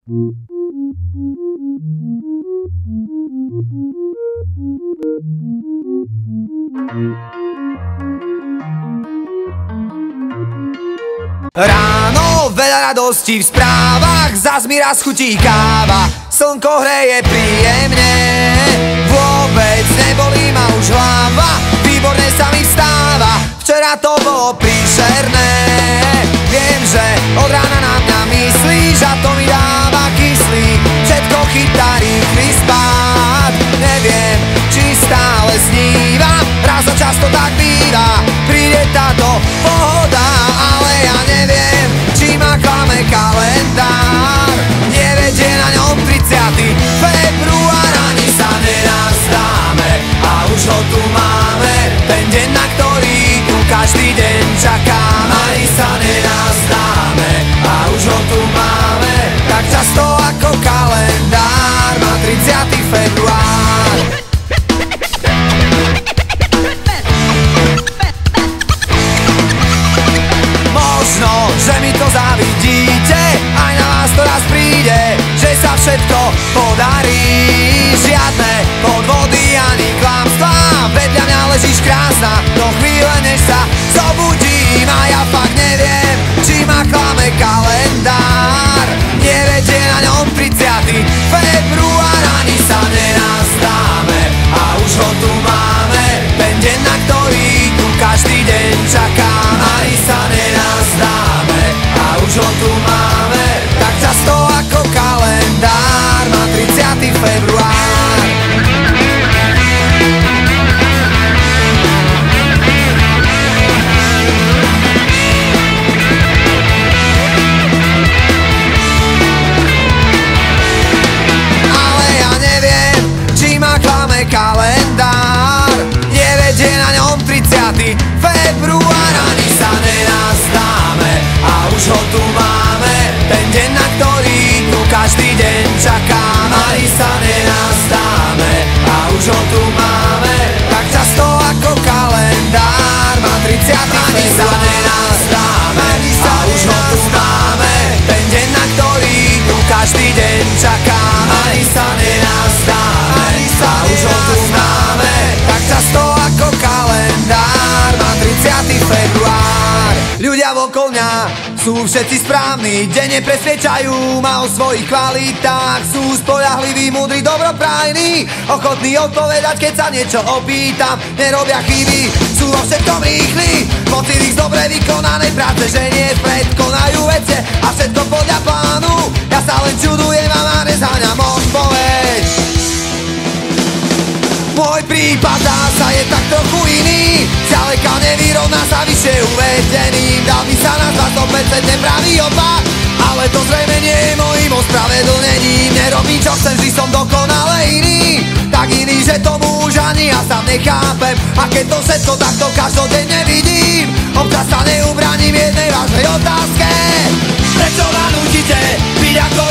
Ráno veľa radostí v správach, zas mi raz chutí káva, slnko hreje príjemne, vôbec nebolí ma už hlava, výborne sa mi vstáva, včera to bolo príšerné. Viem, že od rána na mňa myslíš a to mi dáva kyslík, všetko chytá rýchly spád. Neviem, či stále snívam, raz za často tak býva, príde táto pohoda, ale ja neviem, či ma klame kalendár. Nevedie na ňom 30. február, ani sa nenazdáme a už ho tu máme, ten deň, na ktorý tu každý deň čakám. Ani sa nenazdáme a už ho tu máme, tak často ako kalendár má 30. február. Možno, že mi to zavidíte, aj na vás to raz príde, že sa všetko podarí. Žiadne podvody ani klamstvá, vedľa mňa ležíš krásna, do chvíle než sa zobudím a ja fakt neviem, či ma klame kalendár. Nevedie na ňom 30. február, ani sa nenazdáme a už ho tu máme, ten deň, na ktorý tu každý deň čakám. Ani sa nenazdáme a už ho tu máme, tak často ako kalendár má 30. február. Ale ja neviem, či ma klame kalendár. Nevedie na ňom 30. február, ani sa nenazdáme a už ho tu máme, ten deň, na ktorý tu každý deň čakám. Ani sa nenazdáme a už ho tu máme, tak často ako kalendár má 30. Ani sa nenazdáme a už ho tu máme, ten deň, na ktorý tu každý deň čakám. Ani sa nenazdáme a už ho tu máme, tak často ako kalendár má 30. február. Ľudia okolo mňa sú všetci správni, denne presvedčajú ma o svojich kvalitách. Sú spoľahliví, múdri, dobroprajní, ochotní odpovedať, keď sa niečo opýtam. Nerobia chyby, sú vo všetkom rýchli, pocit ich z dobre vykonanej práce, že nie vpred konajú vece a všetko podľa plánu. Ja sa len čudujem a ma nezháňam odpoveď. Môj prípad zasa je tak trochu iný, zďaleka nevyrovná sa vyššie uvedeným. Dal by sa nazvať 100% pravý opak, ale to zrejme nie je mojím ospravedlnením. Nerobím čo chcem, vždy som dokonale iný, tak iný, že tomu už ani ja sám nechápem. A keď to všetko takto každodenne vidím, občas sa neubraním jednej vážnej otázke: prečo ma nutíte byť ako